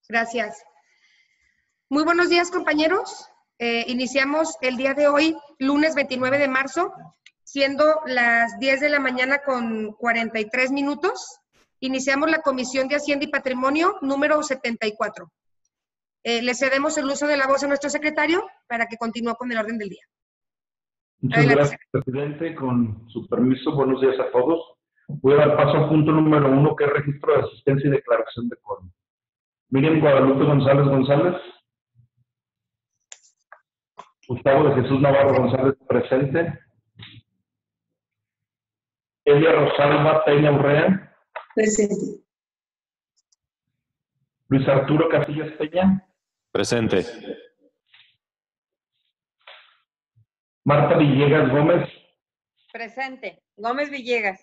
Gracias. Muy buenos días, compañeros. Iniciamos el día de hoy, lunes 29 de marzo, siendo las 10 de la mañana con 43 minutos. Iniciamos la Comisión de Hacienda y Patrimonio número 74. Le cedemos el uso de la voz a nuestro secretario para que continúe con el orden del día. Muchas gracias, presidente. Con su permiso, buenos días a todos. Voy a dar paso al punto número 1, que es registro de asistencia y declaración de quórum. Miriam Guadalupe González González. Gustavo de Jesús Navarro González, presente. Elia Rosalba Peña Urrea. Presente. Luis Arturo Casillas Peña. Presente. Marta Villegas Gómez. Presente. Gómez Villegas.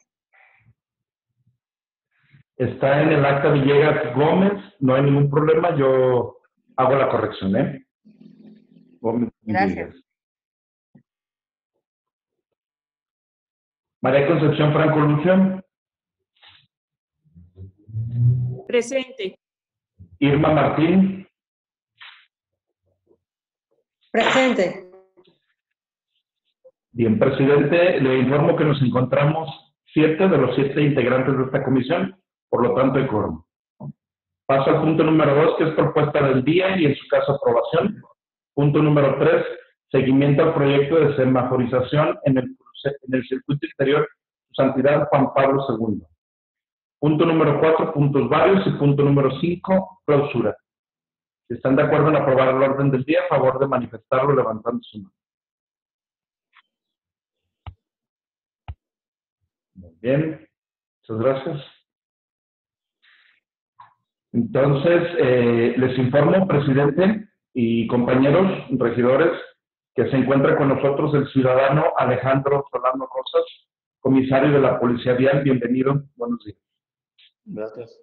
Está en el acta Villegas Gómez, no hay ningún problema, yo hago la corrección, ¿eh? Gómez Gracias. Villegas. María Concepción Franco Lucio. Presente. Irma Martín. Presente. Bien, presidente, le informo que nos encontramos 7 de los 7 integrantes de esta comisión, por lo tanto hay quórum. Paso al punto número 2, que es propuesta del día y en su caso aprobación. Punto número 3, seguimiento al proyecto de semaforización en el circuito interior Su Santidad Juan Pablo II. Punto número 4, puntos varios, y punto número 5, clausura. Si están de acuerdo en aprobar el orden del día, a favor de manifestarlo levantando su mano. Muy bien, muchas gracias. Entonces, les informo, presidente y compañeros regidores, que se encuentra con nosotros el ciudadano Alejandro Solano Rosas, comisario de la Policía Vial. Bienvenido, buenos días. Gracias.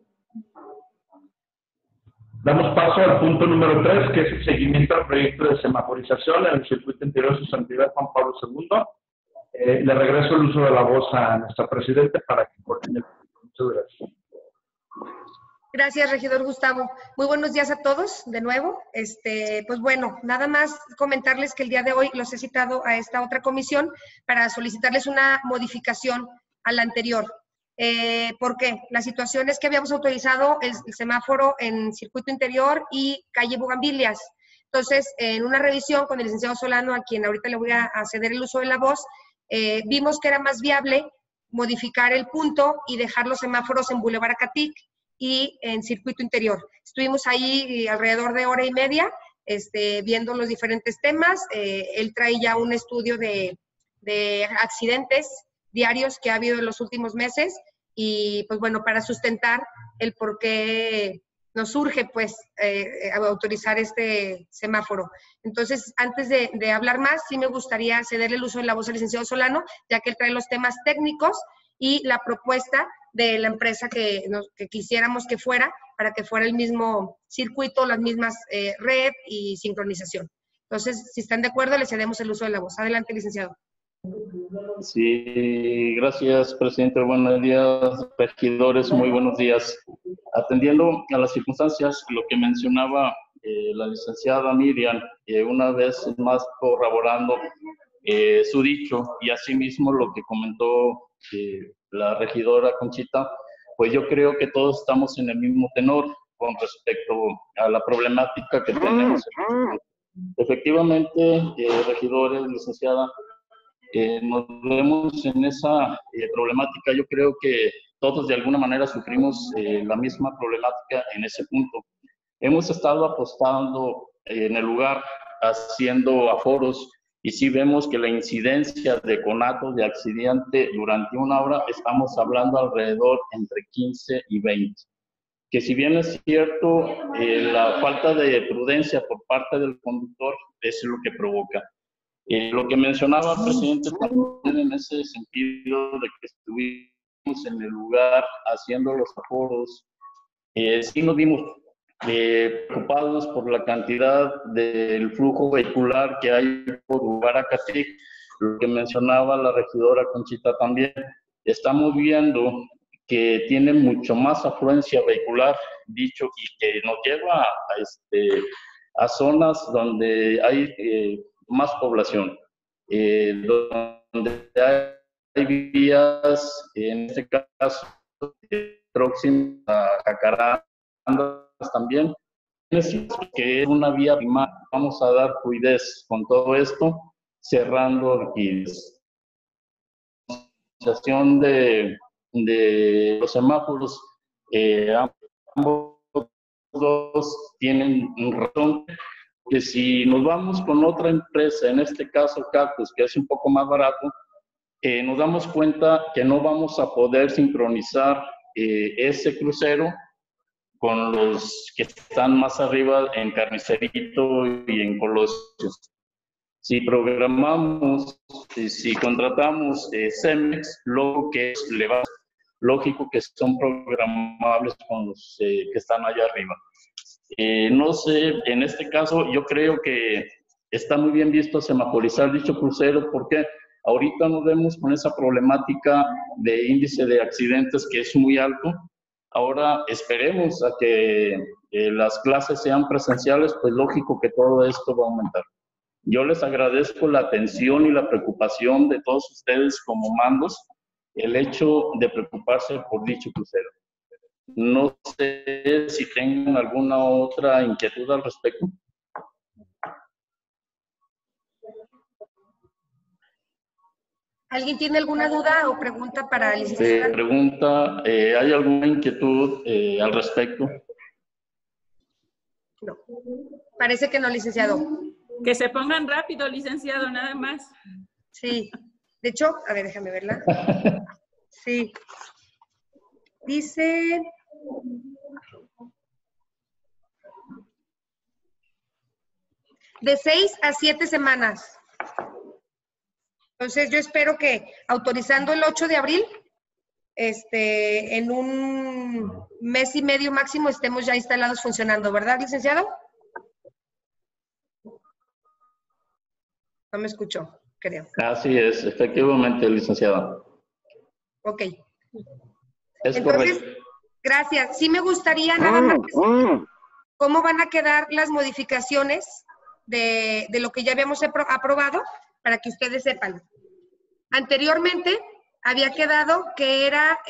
Damos paso al punto número 3, que es el seguimiento al proyecto de semaforización en el circuito interior Su Santidad Juan Pablo II. Le regreso el uso de la voz a nuestra presidenta para que coordine. Muchas gracias. Gracias, regidor Gustavo. Muy buenos días a todos, de nuevo. Pues bueno, nada más comentarles que el día de hoy los he citado a esta otra comisión para solicitarles una modificación a la anterior. ¿Por qué? La situación es que habíamos autorizado el semáforo en circuito interior y calle Bugambilias. Entonces, en una revisión con el licenciado Solano, a quien ahorita le voy a ceder el uso de la voz, vimos que era más viable modificar el punto y dejar los semáforos en Boulevard Acatic y en circuito interior. Estuvimos ahí alrededor de hora y media viendo los diferentes temas. Él trae ya un estudio de accidentes diarios que ha habido en los últimos meses y pues bueno, para sustentar el por qué nos surge pues autorizar este semáforo. Entonces, antes de hablar más, sí me gustaría cederle el uso de la voz al licenciado Solano, ya que él trae los temas técnicos y la propuesta de la empresa que quisiéramos que fuera, para que fuera el mismo circuito, las mismas red y sincronización. Entonces, si están de acuerdo, le cedemos el uso de la voz. Adelante, licenciado. Sí, gracias, presidente. Buenos días, regidores. Muy buenos días. Atendiendo a las circunstancias, lo que mencionaba la licenciada Miriam, una vez más corroborando su dicho, y asimismo lo que comentó la regidora Conchita, pues yo creo que todos estamos en el mismo tenor con respecto a la problemática que tenemos. Efectivamente, regidores, licenciada, nos vemos en esa problemática. Yo creo que todos de alguna manera sufrimos la misma problemática en ese punto. Hemos estado apostando en el lugar, haciendo aforos, y si vemos que la incidencia de conatos de accidente durante una hora, estamos hablando alrededor entre 15 y 20. Que si bien es cierto, la falta de prudencia por parte del conductor es lo que provoca. Lo que mencionaba el presidente también en ese sentido de que estuvimos en el lugar haciendo los aforos, sí nos vimos preocupados por la cantidad del flujo vehicular que hay por Boulevard Acatic. Lo que mencionaba la regidora Conchita también, estamos viendo que tiene mucho más afluencia vehicular, dicho, y que nos lleva a zonas donde hay más población, donde hay vías, en este caso, próximas a Jacarandas también, que es una vía primaria. Vamos a dar fluidez con todo esto, cerrando y de los semáforos, ambos dos tienen razón, que si nos vamos con otra empresa, en este caso Cactus, que es un poco más barato, nos damos cuenta que no vamos a poder sincronizar ese crucero con los que están más arriba en Carnicerito y en Colosio. Si programamos, si contratamos Cemex, lo que es lógico que son programables con los que están allá arriba. No sé, en este caso yo creo que está muy bien visto semaforizar dicho crucero, porque ahorita nos vemos con esa problemática de índice de accidentes que es muy alto. Ahora esperemos a que las clases sean presenciales, pues lógico que todo esto va a aumentar. Yo les agradezco la atención y la preocupación de todos ustedes como mandos, el hecho de preocuparse por dicho crucero. No sé si tengan alguna otra inquietud al respecto. ¿Alguien tiene alguna duda o pregunta para el licenciado? Pregunta, ¿hay alguna inquietud al respecto? No. Parece que no, licenciado. Que se pongan rápido, licenciado, nada más. Sí. De hecho, a ver, déjame verla. Sí. Dice... de 6 a 7 semanas. Entonces, yo espero que autorizando el 8 de abril, en un mes y medio máximo estemos ya instalados funcionando, ¿verdad, licenciado? No me escuchó, creo. Así es, efectivamente, licenciada. Ok. Es Entonces, correcto. gracias. Sí me gustaría nada más decir cómo van a quedar las modificaciones de lo que ya habíamos aprobado, para que ustedes sepan. Anteriormente había quedado que era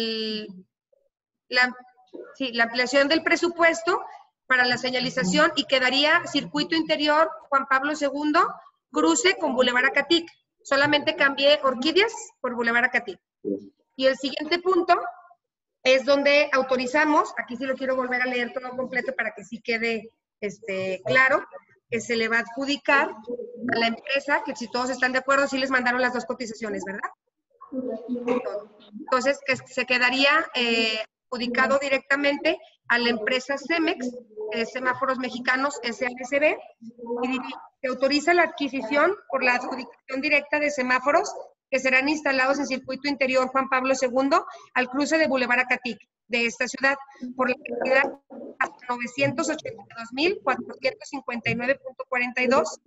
la ampliación del presupuesto para la señalización y quedaría circuito interior Juan Pablo II, cruce con Boulevard Acatic. Solamente cambié Orquídeas por Boulevard Acatic. Y el siguiente punto es donde autorizamos, aquí sí lo quiero volver a leer todo completo para que sí quede claro, que se le va a adjudicar a la empresa, que si todos están de acuerdo, sí les mandaron las dos cotizaciones, ¿verdad? Entonces, que se quedaría adjudicado directamente a la empresa Cemex, Semáforos Mexicanos SADCB, y se autoriza la adquisición por la adjudicación directa de semáforos que serán instalados en circuito interior Juan Pablo II al cruce de Boulevard Acatic de esta ciudad, por la cantidad hasta 982,459.42.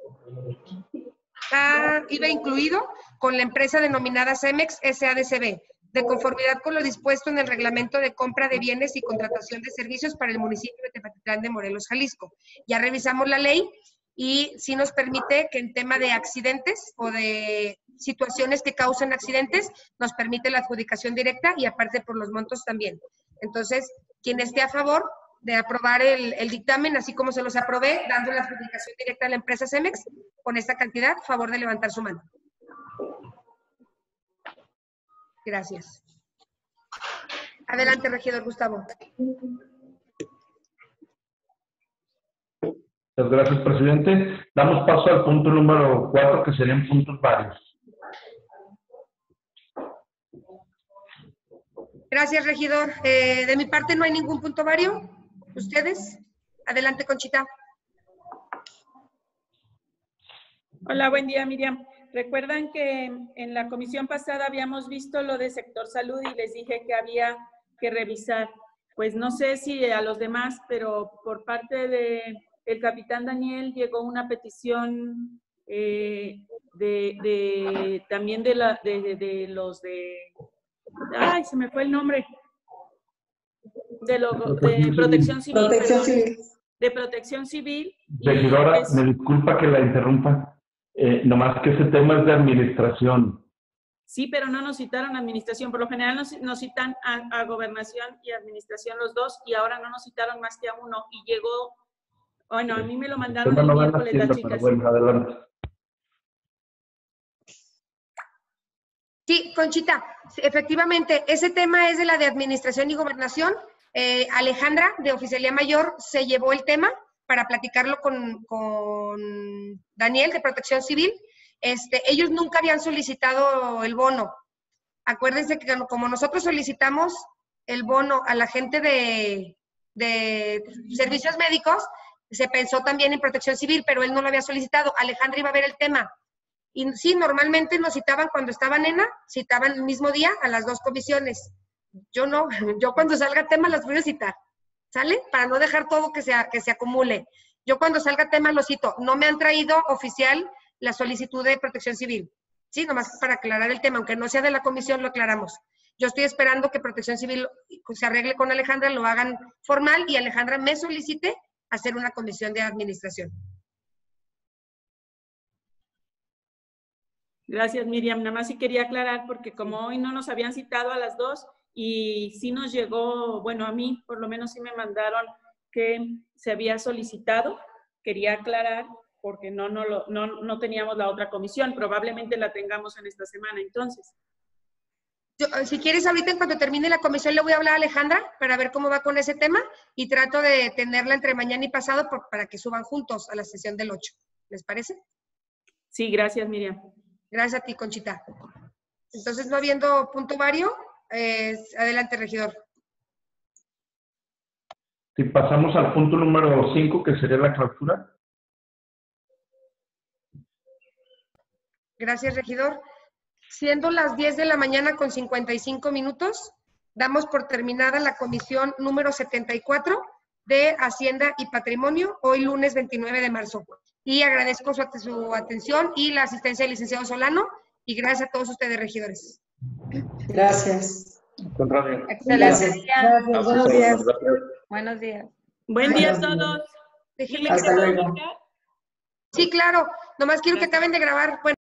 IVA incluido con la empresa denominada Cemex SADCB, de conformidad con lo dispuesto en el reglamento de compra de bienes y contratación de servicios para el municipio de Tepatitlán de Morelos, Jalisco. Ya revisamos la ley y sí nos permite que en tema de accidentes o de situaciones que causen accidentes, nos permite la adjudicación directa y aparte por los montos también. Entonces, quien esté a favor de aprobar el dictamen, así como se los aprobé, dando la adjudicación directa a la empresa Cemex, con esta cantidad, favor de levantar su mano. Gracias. Adelante, regidor Gustavo. Muchas gracias, presidente. Damos paso al punto número 4, que serían puntos varios. Gracias, regidor. De mi parte no hay ningún punto vario. ¿Ustedes? Adelante, Conchita. Hola, buen día, Miriam. Recuerdan que en la comisión pasada habíamos visto lo de sector salud y les dije que había que revisar. Pues no sé si a los demás, pero por parte del capitán Daniel llegó una petición también de los de Ay, se me fue el nombre. De Protección Civil. Protección Civil. De Protección Civil. Regidora, me disculpa que la interrumpa. Nomás que ese tema es de administración. Sí, pero no nos citaron a administración. Por lo general nos citan a gobernación y administración los dos, y ahora no nos citaron más que a uno. Y llegó, bueno, a mí me lo mandaron el miércoles las chicas. Bueno, adelante. Sí, Conchita, sí, efectivamente, ese tema es de la de administración y gobernación. Alejandra, de Oficialía Mayor, se llevó el tema para platicarlo con Daniel, de Protección Civil. Ellos nunca habían solicitado el bono. Acuérdense que como nosotros solicitamos el bono a la gente de servicios médicos, se pensó también en Protección Civil, pero él no lo había solicitado. Alejandra iba a ver el tema. Y sí, normalmente nos citaban cuando estaba Nena, citaban el mismo día a las dos comisiones. Yo no, yo cuando salga tema las voy a citar, ¿sale? Para no dejar todo que se acumule. Yo cuando salga tema lo cito. No me han traído oficial la solicitud de Protección Civil. Sí, nomás para aclarar el tema, aunque no sea de la comisión, lo aclaramos. Yo estoy esperando que Protección Civil se arregle con Alejandra, lo hagan formal y Alejandra me solicite hacer una comisión de administración. Gracias, Miriam. Nada más sí quería aclarar, porque como hoy no nos habían citado a las dos, y sí nos llegó, bueno, a mí por lo menos sí me mandaron que se había solicitado, quería aclarar, porque no teníamos la otra comisión, probablemente la tengamos en esta semana, entonces. Si quieres, ahorita en cuanto termine la comisión le voy a hablar a Alejandra para ver cómo va con ese tema y trato de tenerla entre mañana y pasado para que suban juntos a la sesión del 8. ¿Les parece? Sí, gracias, Miriam. Gracias a ti, Conchita. Entonces, no habiendo punto vario, adelante, regidor. Si pasamos al punto número 5, que sería la clausura. Gracias, regidor. Siendo las 10 de la mañana con 55 minutos, damos por terminada la comisión número 74 de Hacienda y Patrimonio, hoy lunes 29 de marzo. Y agradezco su atención y la asistencia del licenciado Solano, y gracias a todos ustedes, regidores. Gracias. Contrario. Excelente Gracias. día. Gracias. Buenos días. Buenos días. Buen día a todos. Déjenme Hasta que- luego. Sí, claro. Nomás quiero que acaben de grabar. Bueno,